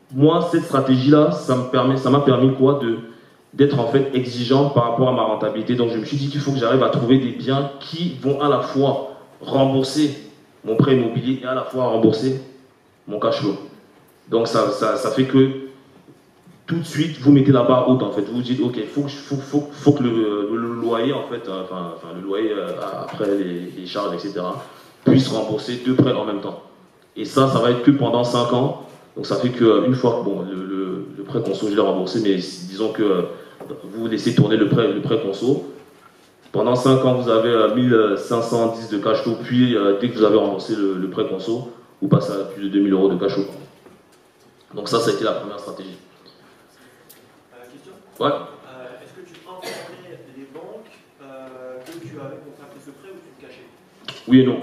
moi, cette stratégie-là, ça m'a permis quoi d'être en fait exigeant par rapport à ma rentabilité. Donc je me suis dit qu'il faut que j'arrive à trouver des biens qui vont à la fois rembourser mon prêt immobilier et à la fois rembourser mon cash flow. Donc ça fait que tout de suite, vous mettez la barre haute en fait. Vous vous dites, ok, faut que le loyer en fait, le loyer après les charges, etc., puisse rembourser deux prêts en même temps. Et ça va être que pendant 5 ans. Donc ça fait qu'une fois que bon, le prêt conso, je l'ai remboursé, mais disons que vous laissez tourner le prêt conso. Pendant 5 ans, vous avez 1510 de cash flow, puis dès que vous avez remboursé le prêt conso, vous passez à plus de 2000 euros de cash flow. Donc ça a été la première stratégie. Question ? Ouais. Est-ce que tu informais les banques que tu avais contracté ce prêt ou tu te cachais? Oui et non.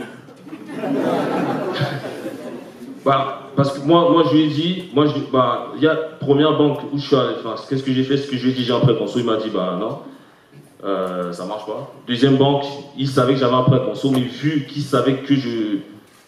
Parce que moi je lui ai dit, il y a première banque où je suis allé, qu'est-ce que j'ai fait, ce que je lui ai dit, j'ai un prêt conso, il m'a dit, non, ça marche pas. Deuxième banque, il savait que j'avais un prêt conso, mais vu qu'il savait que je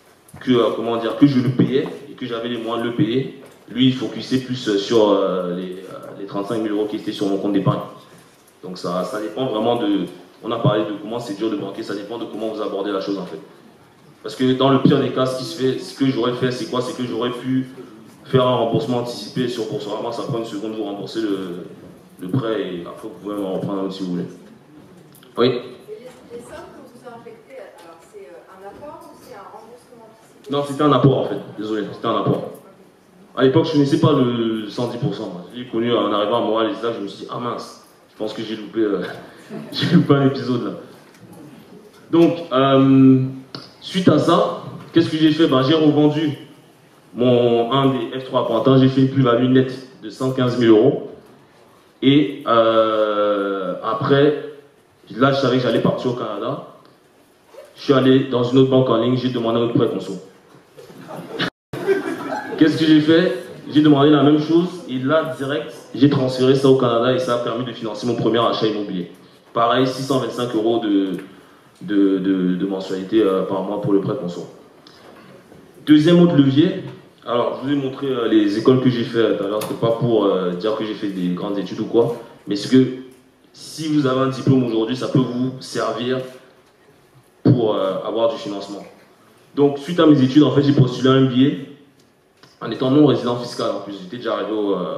le payais, et que j'avais les moyens de le payer, lui il focusait plus sur les 35 000 euros qui étaient sur mon compte d'épargne. Donc ça dépend vraiment on a parlé de comment c'est dur de banquer, ça dépend de comment vous abordez la chose en fait. Parce que dans le pire des cas, ce que j'aurais fait, c'est quoi? C'est que j'aurais pu faire un remboursement anticipé sur Boursorama, ça prend une seconde, vous remboursez le prêt et après vous pouvez en reprendre un si vous voulez. Oui? Et les sommes que vous avez injectées, alors c'est un apport ou c'est un remboursement anticipé? Non, c'était un apport en fait, désolé, c'était un apport. À l'époque, je ne connaissais pas le 110%. J'ai connu en arrivant à Montréal, et là, je me suis dit, ah mince, je pense que j'ai loupé un épisode là. Donc, suite à ça, qu'est-ce que j'ai fait? J'ai revendu un des F3 Pantin, j'ai fait une plus-value nette de 115 000 euros. Et après, là, je savais que j'allais partir au Canada. Je suis allé dans une autre banque en ligne, j'ai demandé un autre prêt conso. Qu'est-ce que j'ai fait? J'ai demandé la même chose et là, direct, j'ai transféré ça au Canada et ça a permis de financer mon premier achat immobilier. Pareil, 625 euros de mensualité par mois pour le prêt conso. Deuxième autre levier, alors je vous ai montré les écoles que j'ai fait tout à l'heure, c'est pas pour dire que j'ai fait des grandes études ou quoi, mais c'est que si vous avez un diplôme aujourd'hui, ça peut vous servir pour avoir du financement. Donc suite à mes études, en fait, j'ai postulé un MBA en étant non résident fiscal. En plus, j'étais déjà arrivé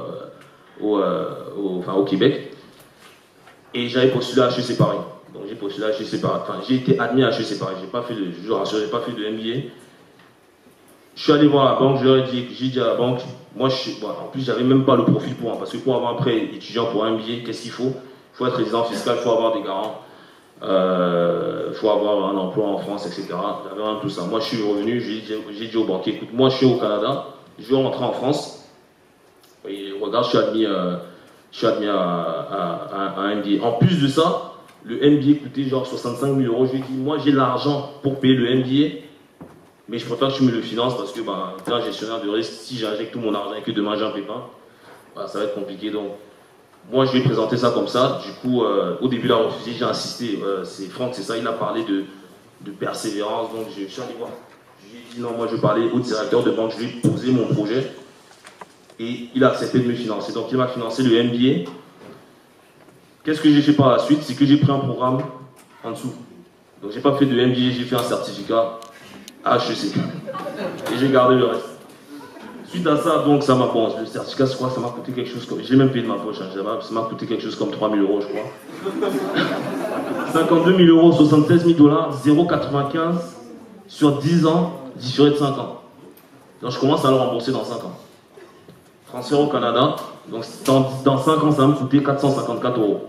au Québec et j'avais postulé à HEC Paris. Donc j'ai postulé à HEC Paris. Enfin, j'ai été admis à HEC Paris. J'ai pas fait je vous rassure, j'ai pas fait de MBA. Je suis allé voir la banque, j'ai dit à la banque, moi en plus j'avais même pas le profil pour parce que pour avoir un prêt étudiant pour un MBA, qu'est-ce qu'il faut? Il faut être résident fiscal, il faut avoir des garants, il faut avoir un emploi en France, etc. J'avais rien de tout ça. Moi je suis revenu, j'ai dit au banquier, écoute, moi je suis au Canada, je veux rentrer en France. Et regarde, je suis admis à un MBA. En plus de ça, le MBA coûtait genre 65 000 euros. Je lui ai dit, moi j'ai l'argent pour payer le MBA, mais je préfère que tu me le finances parce que t'es un gestionnaire de risque. Si j'injecte tout mon argent et que demain j'ai un pépin, ça va être compliqué. Donc, moi je lui ai présenté ça comme ça. Du coup, au début, il a refusé, j'ai insisté. C'est Franck, c'est ça, il a parlé de persévérance. Donc, je suis allé voir. Je lui ai dit non, moi je parlais au directeur de banque, je lui ai posé mon projet et il a accepté de me financer. Donc, il m'a financé le MBA. Qu'est-ce que j'ai fait par la suite? C'est que j'ai pris un programme en dessous. Donc, j'ai pas fait de MBA, j'ai fait un certificat HEC. Et j'ai gardé le reste. Suite à ça, donc, ça m'a bon, le certificat, c'est quoi? Ça m'a coûté quelque chose comme. Je l'ai même payé de ma poche, hein, ça m'a coûté quelque chose comme 3 000 euros, je crois. 52 000 euros, 76 000 $, 0,95 sur 10 ans, différé de 5 ans. Donc, je commence à le rembourser dans 5 ans. Transfert au Canada, donc dans 5 ans, ça va me coûter 454 euros.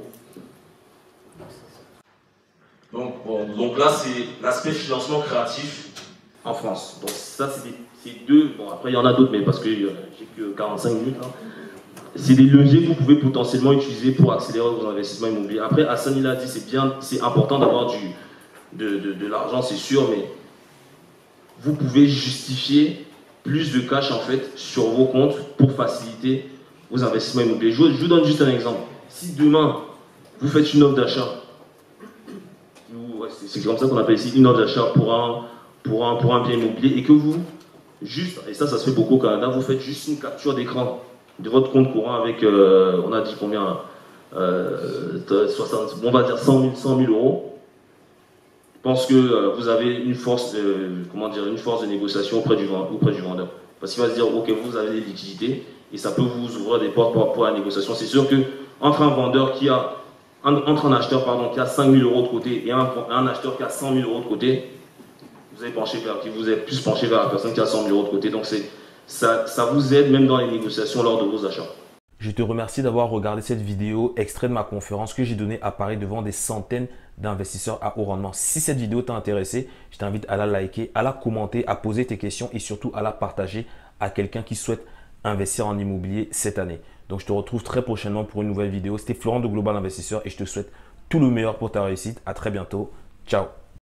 Donc là, c'est l'aspect financement créatif en France. Donc ça, c'est deux. Bon, après, il y en a d'autres, mais parce que j'ai que 45 minutes. Hein. C'est des leviers que vous pouvez potentiellement utiliser pour accélérer vos investissements immobiliers. Après, Hassan, il a dit, c'est important d'avoir de l'argent, c'est sûr, mais vous pouvez justifier plus de cash, en fait, sur vos comptes pour faciliter vos investissements immobiliers. Je vous donne juste un exemple. Si demain, vous faites une offre d'achat, c'est comme ça qu'on appelle ici une offre d'achat pour un bien immobilier et que vous juste, et ça se fait beaucoup au Canada, vous faites juste une capture d'écran de votre compte courant avec, on a dit combien, 60, on va dire 100 000 euros. Je pense que vous avez une force, une force de négociation auprès du vendeur. Parce qu'il va se dire, ok, vous avez des liquidités et ça peut vous ouvrir des portes pour la négociation. C'est sûr que entre un vendeur qui a, entre un acheteur pardon, qui a 5 000 euros de côté et un acheteur qui a 100 000 euros de côté, vous êtes plus penché vers la personne qui a 100 000 euros de côté. Donc ça vous aide même dans les négociations lors de vos achats. Je te remercie d'avoir regardé cette vidéo extrait de ma conférence que j'ai donnée à Paris devant des centaines d'investisseurs à haut rendement. Si cette vidéo t'a intéressé, je t'invite à la liker, à la commenter, à poser tes questions et surtout à la partager à quelqu'un qui souhaite investir en immobilier cette année. Donc, je te retrouve très prochainement pour une nouvelle vidéo. C'était Florent de Global Investisseur et je te souhaite tout le meilleur pour ta réussite. À très bientôt. Ciao.